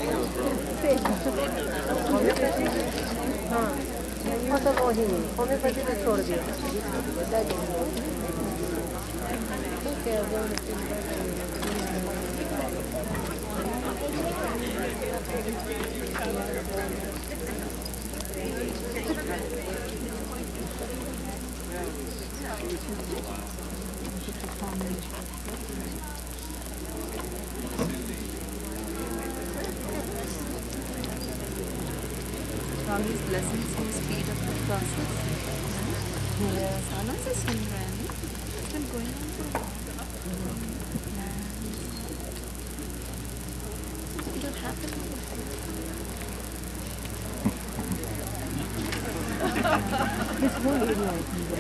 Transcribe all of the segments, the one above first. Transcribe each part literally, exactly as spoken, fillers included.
हाँ फसल वही है, होम्योपैथी को छोड़ दिया। ठीक है, Swami's blessings will speed up the process. Yeah. Sana se sun rahe hain. It's been going on for a while. And it'll happen. this whole area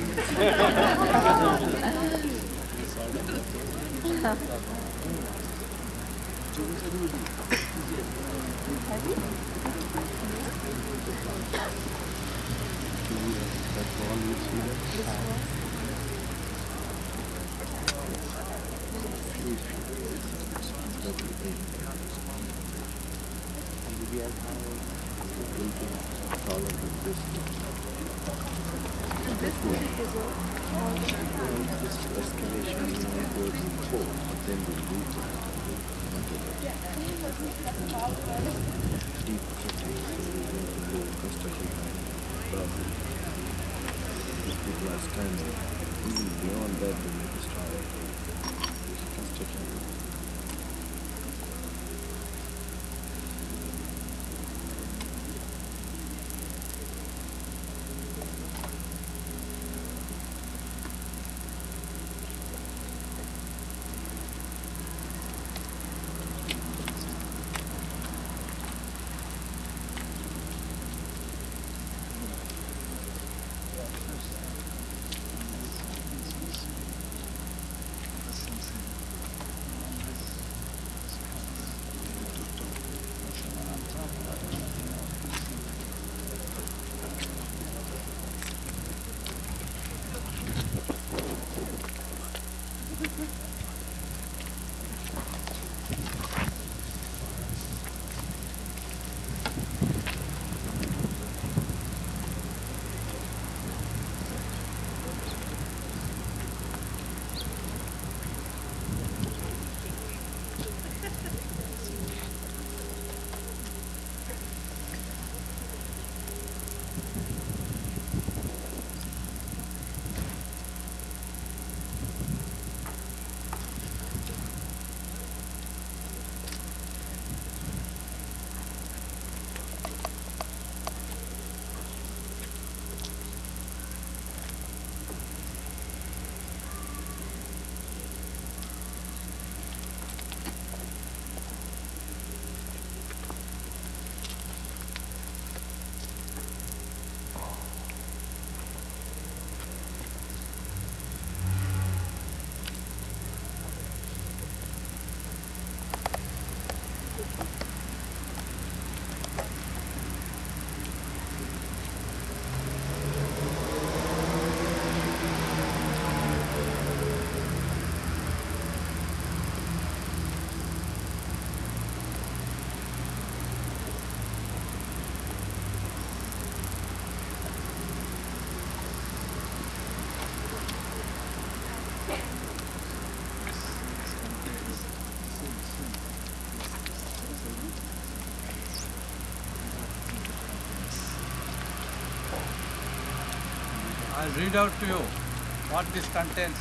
I'll read out to you what this contains.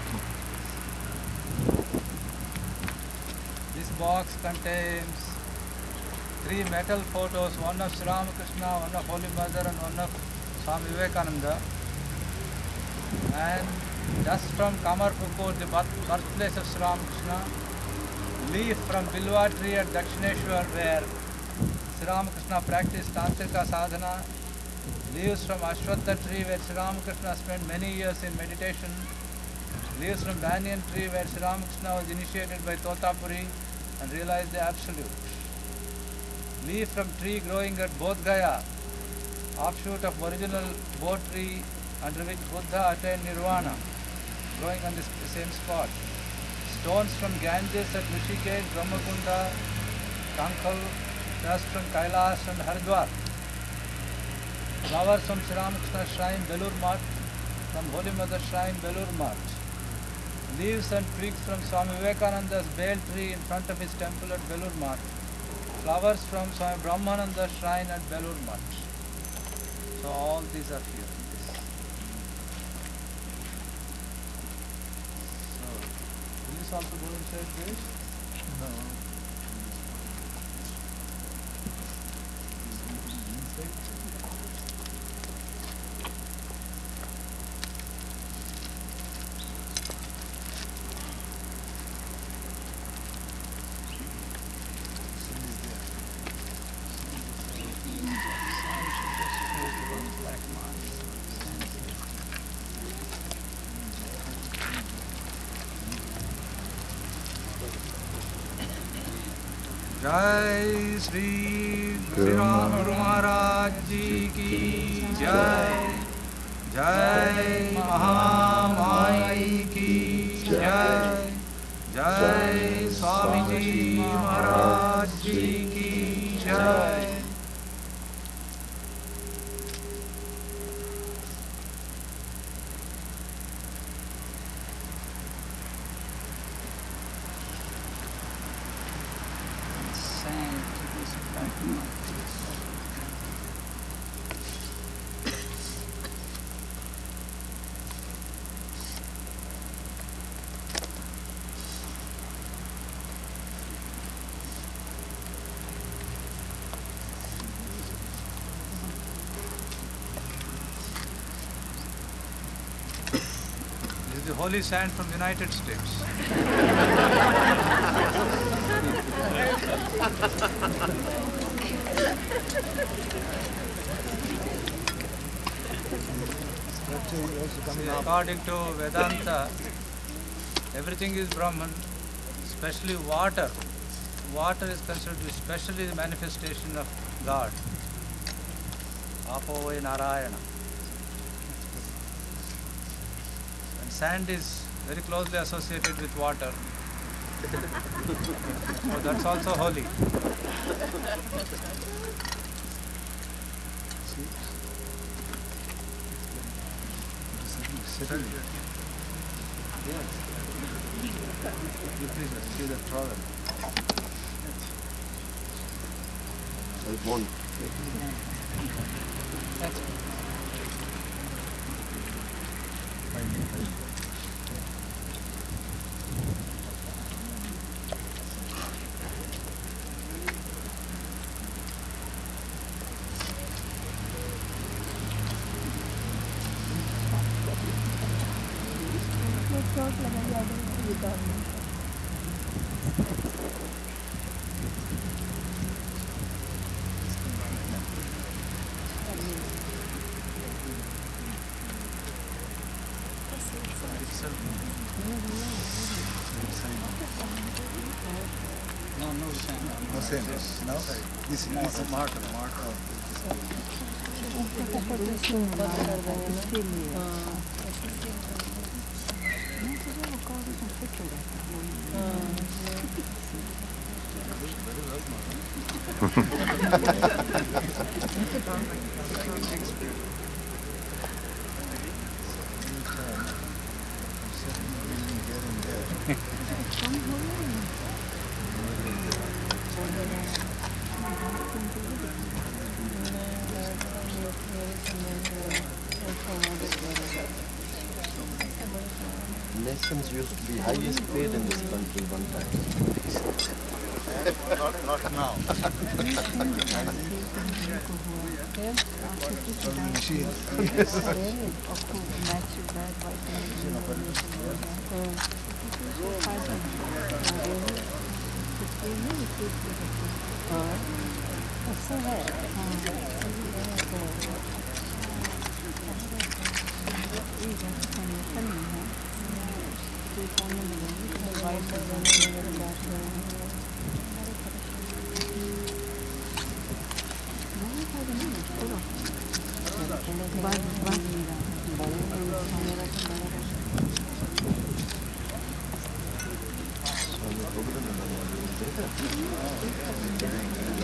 This box contains three metal photos, one of Sri Ramakrishna, one of Holy Mother and one of Swami Vivekananda. And dust from Kamarpukur, the birthplace of Sri Ramakrishna. Leaf from Bilwa tree at Dakshineshwar where Sri Ramakrishna practiced Tantrika Sadhana. Leaves from Ashwatha tree where Sri Ramakrishna spent many years in meditation. Leaves from Banyan tree where Sri Ramakrishna was initiated by Totapuri and realized the Absolute. Leaf from tree growing at Bodh Gaya, offshoot of original Bodh tree under which Buddha attained Nirvana, growing on this same spot. Stones from Ganges at Rishikesh, Brahmakunda, Kankal, dust from Kailash and Haridwar, flowers from Sri Ramakrishna Shrine, Belur Math, from Holy Mother Shrine, Belur Math, leaves and twigs from Swami Vivekananda's bale tree in front of his temple at Belur Math, flowers from Swami Prabuddhananda Shrine at Belur Math. So all these are here. So, will this also go inside this? No. जय श्री श्री राम महाराज जी की जय, जय महामाई की जय, जय स्वामी जी महाराज जी की जय। The holy sand from the United States. See, according to Vedanta, everything is Brahman, especially water. Water is considered to be especially the manifestation of God. Apo vai Narayana. Sand is very closely associated with water, so that's also holy. Yes. You please see the problem. There's one. That's it. No, no sand. No sand. No? This is Mortar, mortar, mortar. Lessons used to be highest paid in this country one time. not, not now. Machine.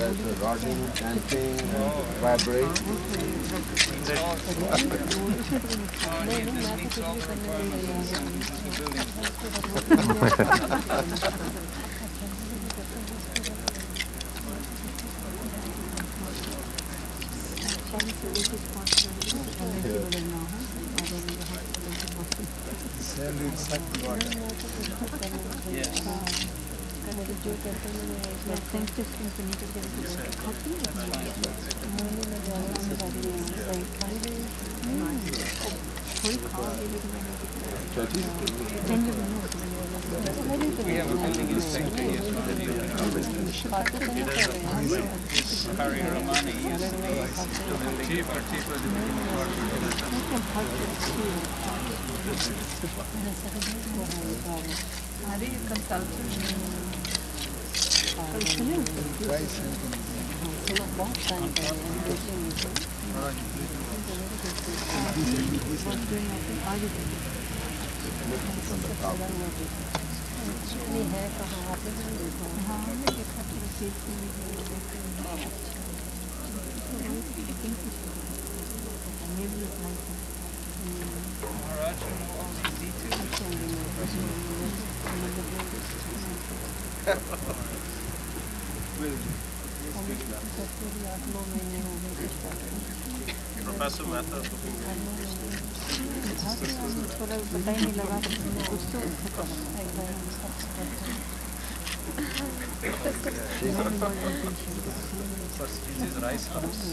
there's a rocking, dancing, vibrate. We have a building in centenary. Harry Romani used to be cheaper, cheaper than Are you consultant? Professor Math and This is rice huts.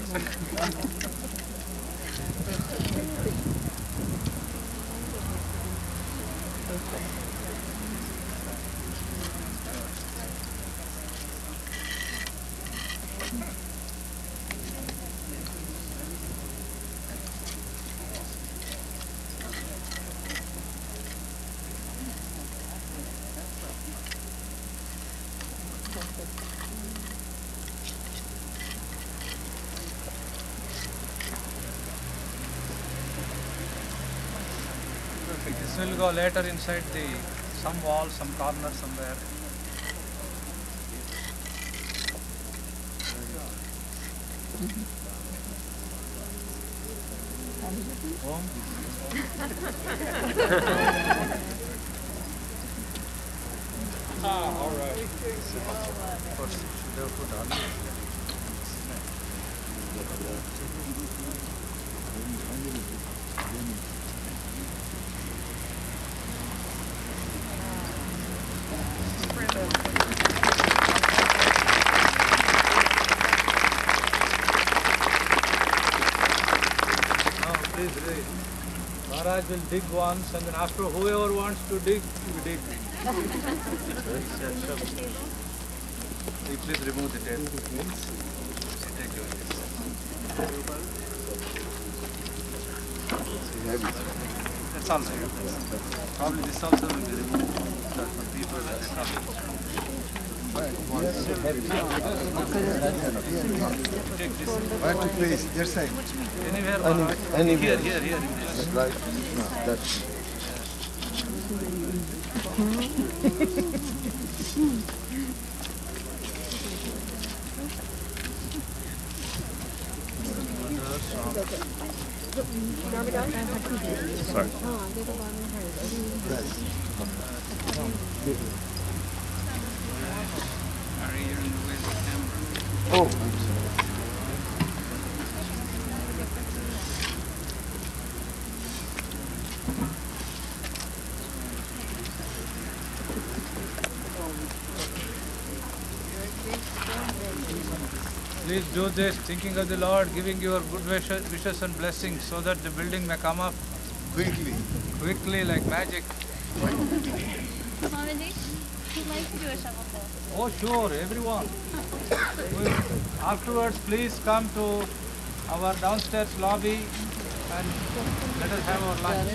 This will go later inside the some wall, some corner somewhere. Home. Ah, all right. First, should have put on. Maharaj will dig once, and then after whoever wants to dig, we dig. Please remove the tape. Take your That's all right. Probably this also will be removed for people that are coming. Take this. Where to place? Their side. Anywhere, Maharaj. Anywhere. Here, here, here. In this. Right? No, that's. Sorry. Harry, you're in the way of the camera. Oh, I'm sorry. Please do this, thinking of the Lord, giving your good wishes, wishes and blessings so that the building may come up Quickly. quickly like magic. Swamiji, he'd like to do a shovel pole. Oh sure, everyone. Afterwards, please come to our downstairs lobby and let us have our lunch.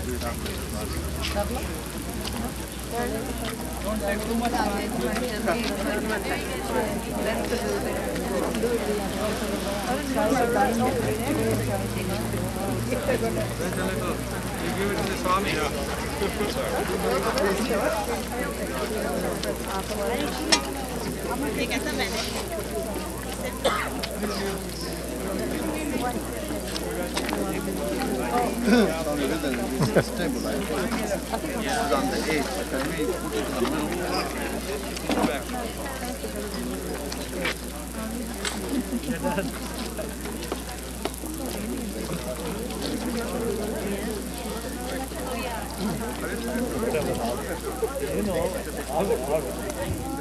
Don't take too much time. You give it to the Swami. Swami Vivekananda is stable, I think. It's on the edge. Can we put it in the middle? You know,